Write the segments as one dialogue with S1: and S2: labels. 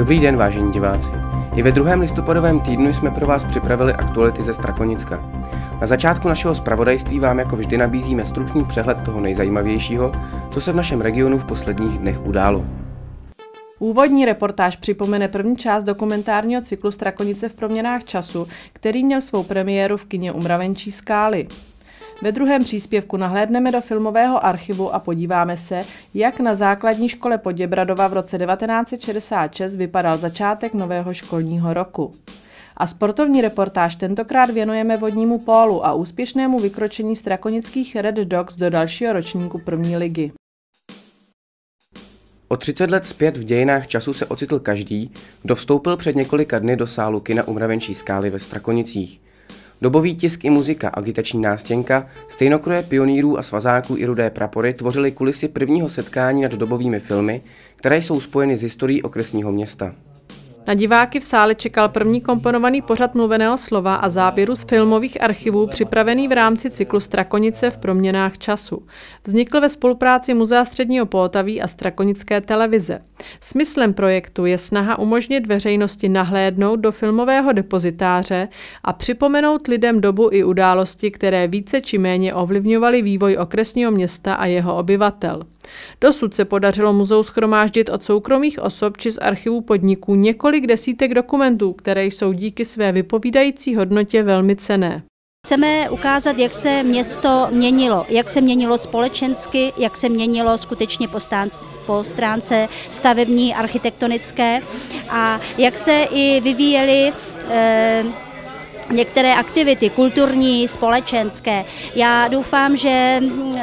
S1: Dobrý den, vážení diváci. I ve 2. listopadovém týdnu jsme pro vás připravili aktuality ze Strakonicka. Na začátku našeho zpravodajství vám jako vždy nabízíme stručný přehled toho nejzajímavějšího, co se v našem regionu v posledních dnech událo.
S2: Úvodní reportáž připomene první část dokumentárního cyklu Strakonice v proměnách času, který měl svou premiéru v kině u Mravenčí Skály. Ve druhém příspěvku nahlédneme do filmového archivu a podíváme se, jak na základní škole Poděbradova v roce 1966 vypadal začátek nového školního roku. A sportovní reportáž tentokrát věnujeme vodnímu pólu a úspěšnému vykročení strakonických Red Dogs do dalšího ročníku první ligy.
S1: O 30 let zpět v dějinách času se ocitl každý, kdo vstoupil před několika dny do sálu kina u Mravenčí Skály ve Strakonicích. Dobový tisk i muzika, agitační nástěnka, stejnokroje pionýrů a svazáků i rudé prapory tvořily kulisy prvního setkání nad dobovými filmy, které jsou spojeny s historií okresního města.
S2: Na diváky v sále čekal první komponovaný pořad mluveného slova a záběru z filmových archivů připravený v rámci cyklu Strakonice v proměnách času. Vznikl ve spolupráci Muzea Středního Pohotaví a Strakonické televize. Smyslem projektu je snaha umožnit veřejnosti nahlédnout do filmového depozitáře a připomenout lidem dobu i události, které více či méně ovlivňovaly vývoj okresního města a jeho obyvatel. Dosud se podařilo muzeu shromáždit od soukromých osob či z archivů podniků několik desítek dokumentů, které jsou díky své vypovídající hodnotě velmi cenné.
S3: Chceme ukázat, jak se město měnilo, jak se měnilo společensky, jak se měnilo skutečně po stránce stavební, architektonické a jak se i vyvíjely některé aktivity kulturní, společenské. Já doufám, že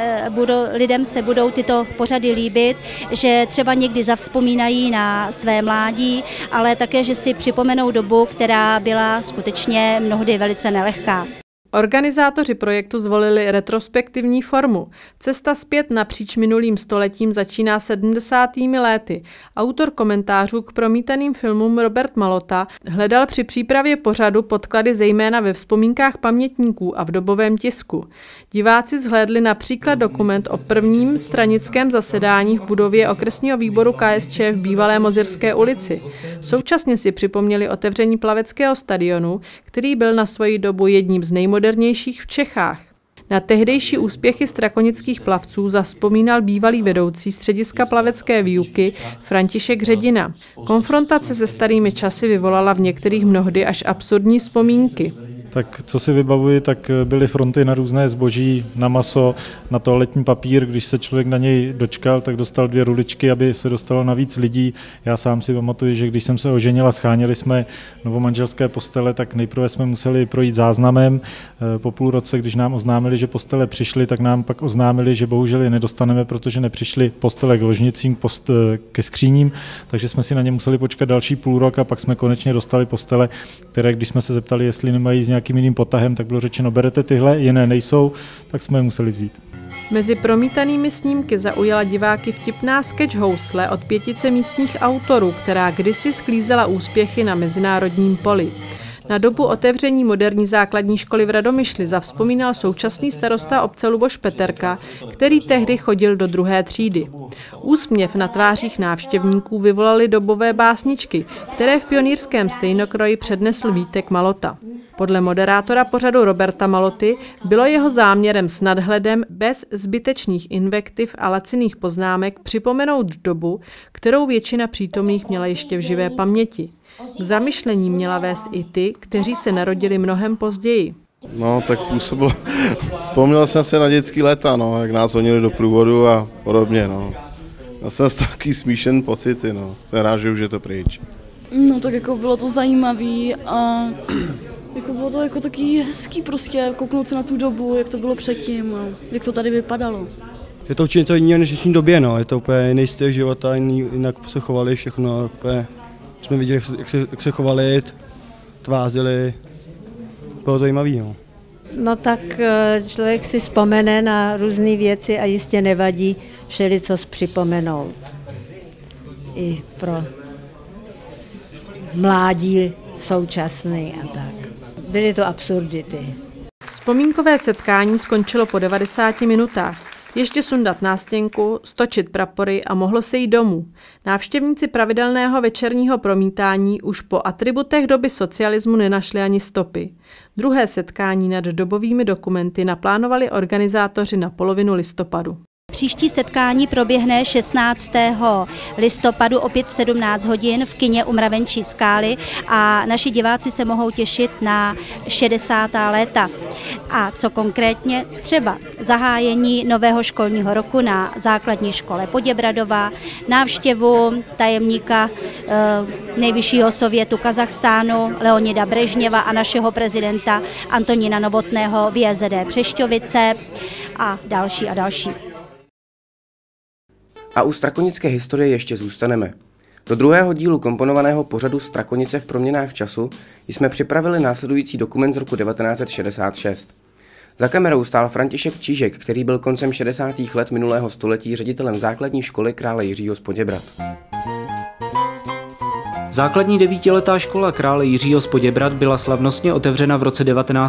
S3: lidem se budou tyto pořady líbit, že třeba někdy zavzpomínají na své mládí, ale také, že si připomenou dobu, která byla skutečně mnohdy velice nelehká.
S2: Organizátoři projektu zvolili retrospektivní formu. Cesta zpět napříč minulým stoletím začíná 70. léty. Autor komentářů k promítaným filmům Robert Malota hledal při přípravě pořadu podklady zejména ve vzpomínkách pamětníků a v dobovém tisku. Diváci zhlédli například dokument o prvním stranickém zasedání v budově okresního výboru KSČ v bývalé Mozirské ulici. Současně si připomněli otevření plaveckého stadionu, který byl na svoji dobu jedním z nejmodernějších v Čechách. Na tehdejší úspěchy strakonických plavců zavzpomínal bývalý vedoucí střediska plavecké výuky František Ředina. Konfrontace se starými časy vyvolala v některých mnohdy až absurdní vzpomínky.
S4: Tak co si vybavuji, tak byly fronty na různé zboží, na maso, na toaletní papír. Když se člověk na něj dočkal, tak dostal 2 ruličky, aby se dostalo na víc lidí. Já sám si pamatuju, že když jsem se oženil a scháněli jsme novomanželské postele, tak nejprve jsme museli projít záznamem. Po půl roce, když nám oznámili, že postele přišly, tak nám pak oznámili, že bohužel je nedostaneme, protože nepřišly postele k ložnicím, ke skříním, takže jsme si na ně museli počkat další půl rok a pak jsme konečně dostali postele, které, když jsme se zeptali, jestli nemají s nějakým jiným potahem, tak bylo řečeno, berete tyhle, jiné nejsou, tak jsme je museli vzít.
S2: Mezi promítanými snímky zaujala diváky vtipná sketch housle od 5 místních autorů, která kdysi sklízela úspěchy na mezinárodním poli. Na dobu otevření moderní základní školy v Radomyšli zavzpomínal současný starosta obce Luboš Peterka, který tehdy chodil do 2. třídy. Úsměv na tvářích návštěvníků vyvolaly dobové básničky, které v pionýrském stejnokroji přednesl Vítek Malota. Podle moderátora pořadu Roberta Maloty bylo jeho záměrem s nadhledem bez zbytečných invektiv a laciných poznámek připomenout dobu, kterou většina přítomných měla ještě v živé paměti. K zamyšlení měla vést i ty, kteří se narodili mnohem později.
S5: No, tak působilo. Vzpomněl jsem se na dětský léta, no, jak nás honili do průvodu a podobně. No. Já jsem z takový smíšený pocity, no. Jsem rád, že už je to pryč.
S6: No, tak jako bylo to zajímavý a jako bylo to jako taky hezký prostě kouknout se na tu dobu, jak to bylo předtím a jak to tady vypadalo.
S7: Je to určitě něco jiného než v dnešní době, no. Je to úplně jiný styl života, jinak se chovali všechno, úplně jsme viděli, jak se chovali, tvářili, bylo to zajímavý, no.
S8: No tak člověk si vzpomene na různé věci a jistě nevadí všelicos připomenout. I pro mládí současný a tak. Byly to absurdity.
S2: Vzpomínkové setkání skončilo po 90 minutách. Ještě sundat nástěnku, stočit prapory a mohlo se jít domů. Návštěvníci pravidelného večerního promítání už po atributech doby socialismu nenašli ani stopy. Druhé setkání nad dobovými dokumenty naplánovali organizátoři na polovinu listopadu.
S3: Příští setkání proběhne 16. listopadu opět v 17 hodin v kině u Mravenčí skály a naši diváci se mohou těšit na 60. léta. A co konkrétně? Třeba zahájení nového školního roku na základní škole Poděbradova, návštěvu tajemníka nejvyššího sovětu Kazachstánu Leonida Brežněva a našeho prezidenta Antonína Novotného v JZD Přešťovice a další a další.
S1: A u strakonické historie ještě zůstaneme. Do druhého dílu komponovaného pořadu Strakonice v proměnách času jsme připravili následující dokument z roku 1966. Za kamerou stál František Čížek, který byl koncem 60. let minulého století ředitelem základní školy krále Jiřího z Poděbrad.
S9: Základní 9letá škola krále Jiřího z Poděbrad byla slavnostně otevřena v roce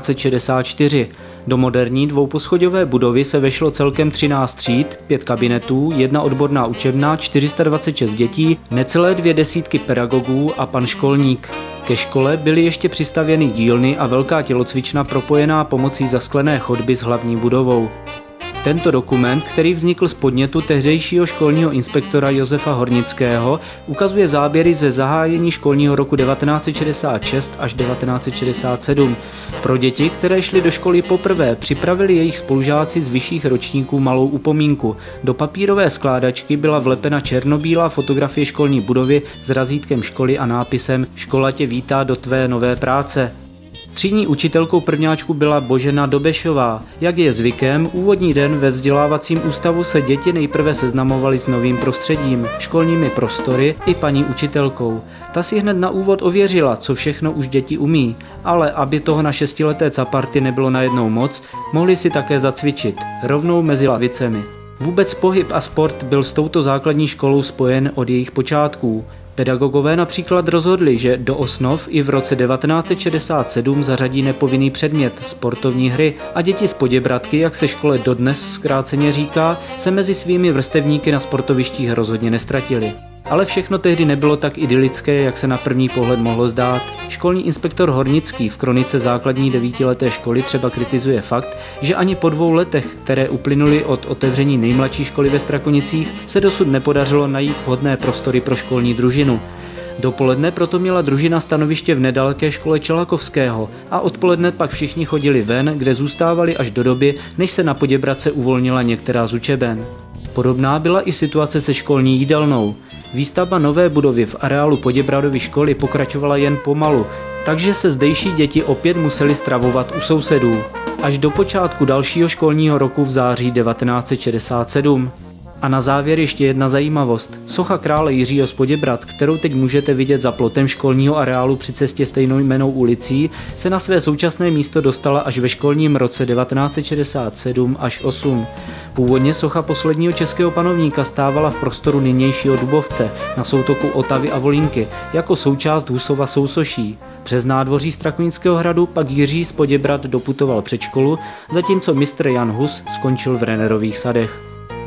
S9: 1964. Do moderní dvouposchodové budovy se vešlo celkem 13 tříd, 5 kabinetů, 1 odborná učebna, 426 dětí, necelé 200 pedagogů a pan školník. Ke škole byly ještě přistavěny dílny a velká tělocvična propojená pomocí zasklené chodby s hlavní budovou. Tento dokument, který vznikl z podnětu tehdejšího školního inspektora Josefa Hornického, ukazuje záběry ze zahájení školního roku 1966 až 1967. Pro děti, které šly do školy poprvé, připravili jejich spolužáci z vyšších ročníků malou upomínku. Do papírové skládačky byla vlepena černobílá fotografie školní budovy s razítkem školy a nápisem "Škola tě vítá do tvé nové práce". Třídní učitelkou prvňáčku byla Božena Dobešová. Jak je zvykem, úvodní den ve vzdělávacím ústavu se děti nejprve seznamovaly s novým prostředím, školními prostory i paní učitelkou. Ta si hned na úvod ověřila, co všechno už děti umí, ale aby toho na 6leté caparty nebylo najednou moc, mohli si také zacvičit, rovnou mezi lavicemi. Vůbec pohyb a sport byl s touto základní školou spojen od jejich počátků. Pedagogové například rozhodli, že do osnov i v roce 1967 zařadí nepovinný předmět sportovní hry a děti z Poděbradky, jak se škole dodnes zkráceně říká, se mezi svými vrstevníky na sportovištích rozhodně nestratili. Ale všechno tehdy nebylo tak idylické, jak se na první pohled mohlo zdát. Školní inspektor Hornický v kronice základní 9leté školy třeba kritizuje fakt, že ani po 2 letech, které uplynuly od otevření nejmladší školy ve Strakonicích, se dosud nepodařilo najít vhodné prostory pro školní družinu. Dopoledne proto měla družina stanoviště v nedaleké škole Čelakovského a odpoledne pak všichni chodili ven, kde zůstávali až do doby, než se na Poděbradce uvolnila některá z učeben. Podobná byla i situace se školní jídelnou. Výstavba nové budovy v areálu Poděbradovy školy pokračovala jen pomalu, takže se zdejší děti opět museli stravovat u sousedů. Až do počátku dalšího školního roku v září 1967. A na závěr ještě jedna zajímavost. Socha krále Jiřího z Poděbrad, kterou teď můžete vidět za plotem školního areálu při cestě stejnojmennou ulicí, se na své současné místo dostala až ve školním roce 1967 až 8. Původně socha posledního českého panovníka stávala v prostoru nynějšího Dubovce na soutoku Otavy a Volínky jako součást Husova sousoší. Přes nádvoří Strakonického hradu pak Jiří z Poděbrad doputoval před školu, zatímco mistr Jan Hus skončil v Rennerových sadech.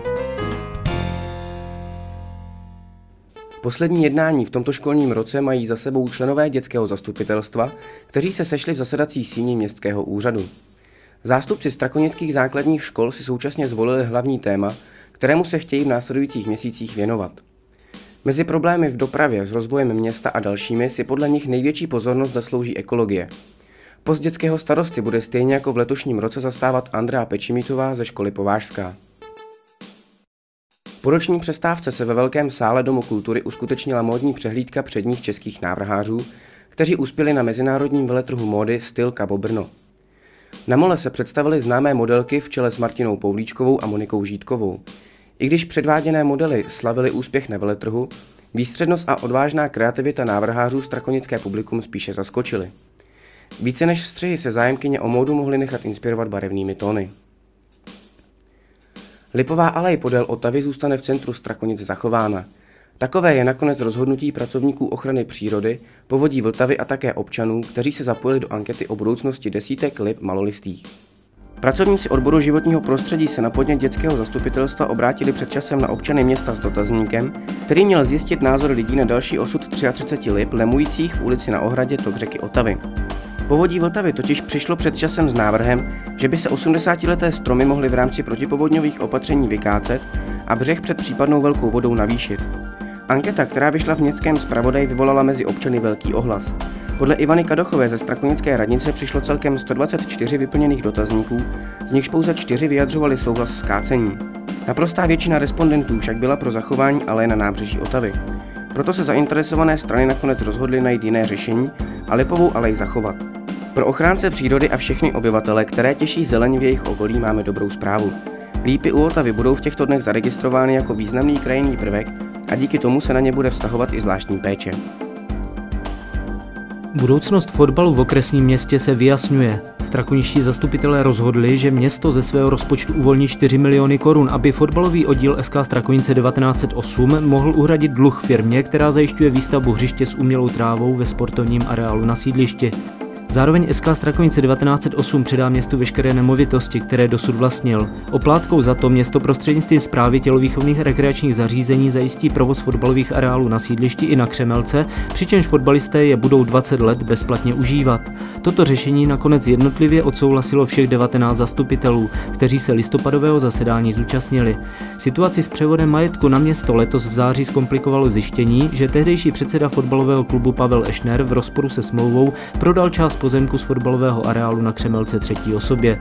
S1: Poslední jednání v tomto školním roce mají za sebou členové dětského zastupitelstva, kteří se sešli v zasedací síni městského úřadu. Zástupci strakonických základních škol si současně zvolili hlavní téma, kterému se chtějí v následujících měsících věnovat. Mezi problémy v dopravě s rozvojem města a dalšími si podle nich největší pozornost zaslouží ekologie. Post dětského starosty bude stejně jako v letošním roce zastávat Andrea Pečimítová ze školy Povážská. Po roční přestávce se ve velkém sále Domu kultury uskutečnila módní přehlídka předních českých návrhářů, kteří uspěli na mezinárodním veletrhu módy Styl Kabo Brno. Na mole se představily známé modelky v čele s Martinou Poulíčkovou a Monikou Žítkovou. I když předváděné modely slavily úspěch na veletrhu, výstřednost a odvážná kreativita návrhářů strakonické publikum spíše zaskočily. Více než střihy se zájemkyně o módu mohly nechat inspirovat barevnými tóny. Lipová alej podél Otavy zůstane v centru Strakonic zachována. Takové je nakonec rozhodnutí pracovníků ochrany přírody, povodí Vltavy a také občanů, kteří se zapojili do ankety o budoucnosti desítek lip malolistých. Pracovníci odboru životního prostředí se na podnět dětského zastupitelstva obrátili před časem na občany města s dotazníkem, který měl zjistit názor lidí na další osud 33 lip lemujících v ulici na ohradě tok řeky Otavy. Povodí Vltavy totiž přišlo před časem s návrhem, že by se 80leté stromy mohly v rámci protipovodňových opatření vykácet a břeh před případnou velkou vodou navýšit. Anketa, která vyšla v městském zpravodaji, vyvolala mezi občany velký ohlas. Podle Ivany Kadochové ze Strakonické radnice přišlo celkem 124 vyplněných dotazníků, z nichž pouze 4 vyjadřovali souhlas s kácením. Naprostá většina respondentů však byla pro zachování aleje na nábřeží Otavy. Proto se zainteresované strany nakonec rozhodly najít jiné řešení a lipovou alej zachovat. Pro ochránce přírody a všechny obyvatele, které těší zeleň v jejich okolí, máme dobrou zprávu. Lípy u Otavy budou v těchto dnech zaregistrovány jako významný krajinný prvek a díky tomu se na ně bude vztahovat i zvláštní péče.
S9: Budoucnost fotbalu v okresním městě se vyjasňuje. Strakoničtí zastupitelé rozhodli, že město ze svého rozpočtu uvolní 4 miliony korun, aby fotbalový oddíl SK Strakonice 1908 mohl uhradit dluh firmě, která zajišťuje výstavbu hřiště s umělou trávou ve sportovním areálu na sídlišti. Zároveň SK Strakonice 1908 předá městu veškeré nemovitosti, které dosud vlastnil. Oplátkou za to město prostřednictvím správy tělovýchovných rekreačních zařízení zajistí provoz fotbalových areálů na sídlišti i na Křemelce, přičemž fotbalisté je budou 20 let bezplatně užívat. Toto řešení nakonec jednotlivě odsouhlasilo všech 19 zastupitelů, kteří se listopadového zasedání zúčastnili. Situaci s převodem majetku na město letos v září zkomplikovalo zjištění, že tehdejší předseda fotbalového klubu Pavel Ešner v rozporu se smlouvou prodal část pozemku z fotbalového areálu na Křemelce třetí osobě.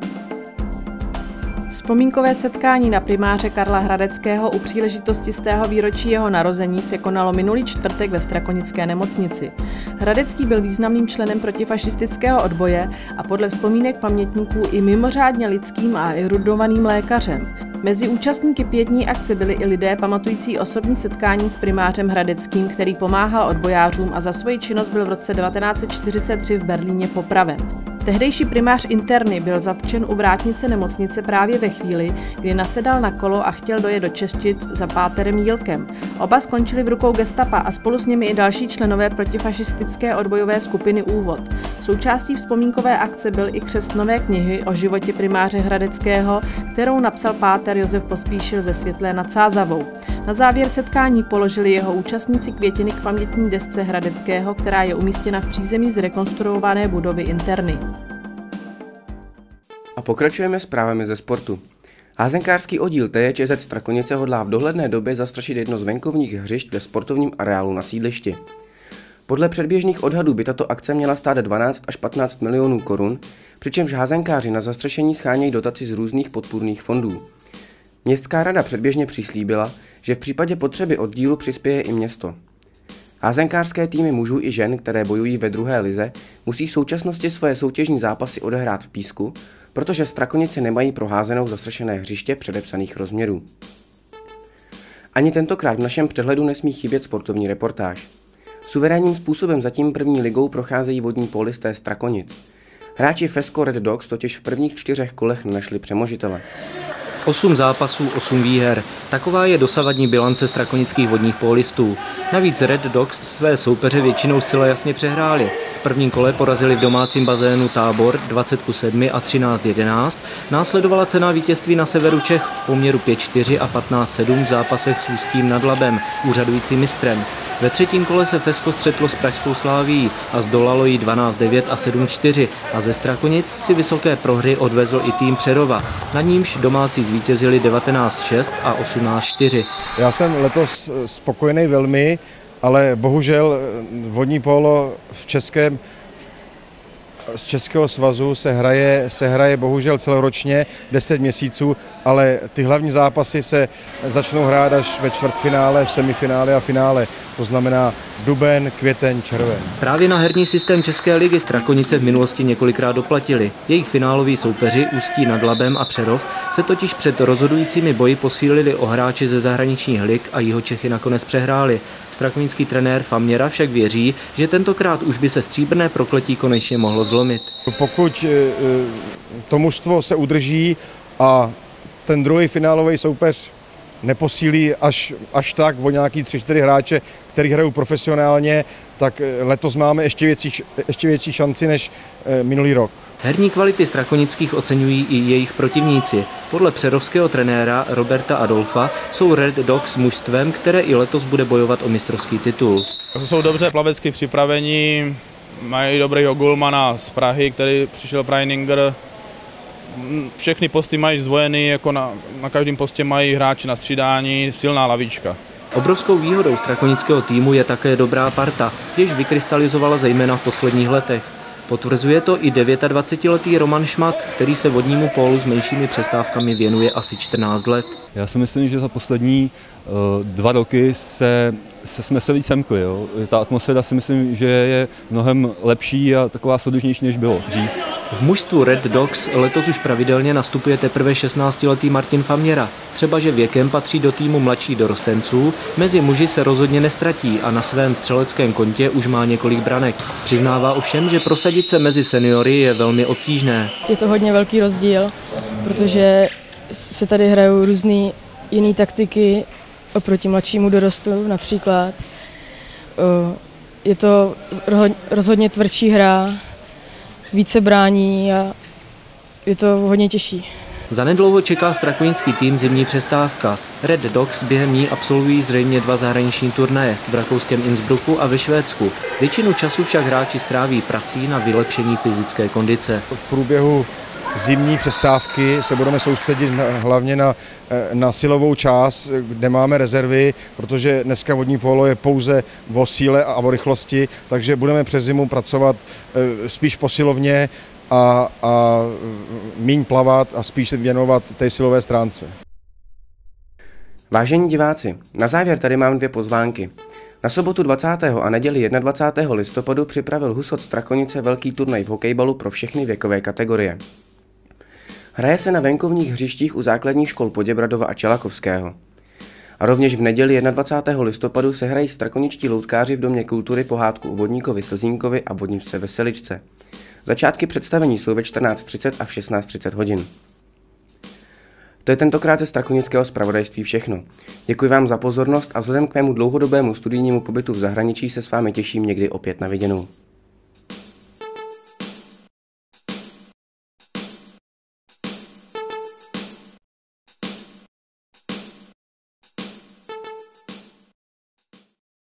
S2: Vzpomínkové setkání na primáře Karla Hradeckého u příležitosti 100. výročí jeho narození se konalo minulý čtvrtek ve Strakonické nemocnici. Hradecký byl významným členem protifašistického odboje a podle vzpomínek pamětníků i mimořádně lidským a erudovaným lékařem. Mezi účastníky pietní akce byli i lidé pamatující osobní setkání s primářem Hradeckým, který pomáhal odbojářům a za svoji činnost byl v roce 1943 v Berlíně popraven. Tehdejší primář interny byl zatčen u vrátnice nemocnice právě ve chvíli, kdy nasedal na kolo a chtěl dojet do Češtic za páterem Jílkem. Oba skončili v rukou gestapa a spolu s nimi i další členové protifašistické odbojové skupiny Úvod. Součástí vzpomínkové akce byl i křest nové knihy o životě primáře Hradeckého, kterou napsal páter Josef Pospíšil ze Světlé nad Sázavou. Na závěr setkání položili jeho účastníci květiny k pamětní desce Hradeckého, která je umístěna v přízemí zrekonstruované budovy interny.
S1: A pokračujeme zprávami ze sportu. Házenkářský oddíl TJČZ Strakonice hodlá v dohledné době zastrašit jedno z venkovních hřišť ve sportovním areálu na sídlišti. Podle předběžných odhadů by tato akce měla stát 12 až 15 milionů korun, přičemž házenkáři na zastřešení schánějí dotaci z různých podpůrných fondů. Městská rada předběžně přislíbila, že v případě potřeby oddílu přispěje i město. Házenkářské týmy mužů i žen, které bojují ve druhé lize, musí v současnosti svoje soutěžní zápasy odehrát v písku, protože Strakonice nemají pro házenou zastřešené hřiště předepsaných rozměrů. Ani tentokrát v našem přehledu nesmí chybět sportovní reportáž. Suverénním způsobem zatím první ligou procházejí vodní pólisté Strakonic. Hráči Fesko Red Dogs totiž v prvních 4 kolech nenašli přemožitele.
S9: 8 zápasů, 8 výher. Taková je dosavadní bilance strakonických vodních pólistů. Navíc Red Dogs své soupeře většinou zcela jasně přehráli. V prvním kole porazili v domácím bazénu Tábor 20:7 a 13:11. Následovala cena vítězství na severu Čech v poměru 5:4 a 15:7 v zápasech s Ústím nad Labem, úřadujícím mistrem. Ve třetím kole se Fesko střetlo s pražskou Slávií a zdolalo ji 12:9 a 7:4 a ze Strakonic si vysoké prohry odvezl i tým Přerova. Na nímž domácí zvítězili 19:6 a 18:4. Já
S10: jsem letos spokojený velmi, ale bohužel vodní pólo z Českého svazu se hraje bohužel celoročně 10 měsíců, ale ty hlavní zápasy se začnou hrát až ve čtvrtfinále, v semifinále a finále. To znamená duben, květen, červen.
S9: Právě na herní systém České ligy Strakonice v minulosti několikrát doplatili. Jejich fináloví soupeři Ústí nad Labem a Přerov se totiž před rozhodujícími boji posílili o hráči ze zahraničních lig a Jihočechy nakonec přehráli. Strakonický trenér Faměra však věří, že tentokrát už by se stříbrné prokletí konečně mohlo zlomit.
S10: Pokud to mužstvo se udrží a ten druhý finálový soupeř neposílí až tak o nějaký 3-4 hráče, který hrajou profesionálně, tak letos máme ještě větší šanci než minulý rok.
S9: Herní kvality strakonických oceňují i jejich protivníci. Podle přerovského trenéra Roberta Adolfa jsou Red Dogs mužstvem, které i letos bude bojovat o mistrovský titul.
S11: Jsou dobře plavecky připraveni, mají dobrýho golmana z Prahy, který přišel Preininger. Všechny posty mají zdvojený, jako na každém postě mají hráči na střídání, silná lavička.
S9: Obrovskou výhodou strakonického týmu je také dobrá parta, jež vykrystalizovala zejména v posledních letech. Potvrzuje to i 29letý Roman Šmat, který se vodnímu pólu s menšími přestávkami věnuje asi 14 let.
S12: Já si myslím, že za poslední 2 roky jsme se víc semkli. Jo. Ta atmosféra si myslím, že je mnohem lepší a taková soudržnější, než bylo dřív.
S9: V mužstvu Red Dogs letos už pravidelně nastupuje teprve 16letý Martin Faměra. Třeba že věkem patří do týmu mladších dorostenců, mezi muži se rozhodně nestratí a na svém střeleckém kontě už má několik branek. Přiznává ovšem, že prosadit se mezi seniory je velmi obtížné.
S13: Je to hodně velký rozdíl, protože se tady hrajou různé jiné taktiky oproti mladšímu dorostu například. Je to rozhodně tvrdší hra, více brání a je to hodně těžší.
S9: Zanedlouho čeká strakonický tým zimní přestávka. Red Dogs během ní absolvují zřejmě 2 zahraniční turnaje v rakouském Innsbrucku a ve Švédsku. Většinu času však hráči stráví prací na vylepšení fyzické kondice.
S10: V průběhu zimní přestávky se budeme soustředit hlavně na silovou část, kde máme rezervy, protože dneska vodní polo je pouze o síle a o rychlosti, takže budeme přes zimu pracovat spíš posilovně a míň plavat a spíš se věnovat té silové stránce.
S1: Vážení diváci, na závěr tady mám 2 pozvánky. Na sobotu 20. a neděli 21. listopadu připravil Husot Strakonice velký turnaj v hokejbalu pro všechny věkové kategorie. Hraje se na venkovních hřištích u základních škol Poděbradova a Čelakovského. A rovněž v neděli 21. listopadu se hrají strakoničtí loutkáři v Domě kultury pohádku o vodníkovi Slzínkovi a vodničce Veseličce. Začátky představení jsou ve 14:30 a v 16:30 hodin. To je tentokrát ze strakonického zpravodajství všechno. Děkuji vám za pozornost a vzhledem k mému dlouhodobému studijnímu pobytu v zahraničí se s vámi těším někdy opět na viděnou.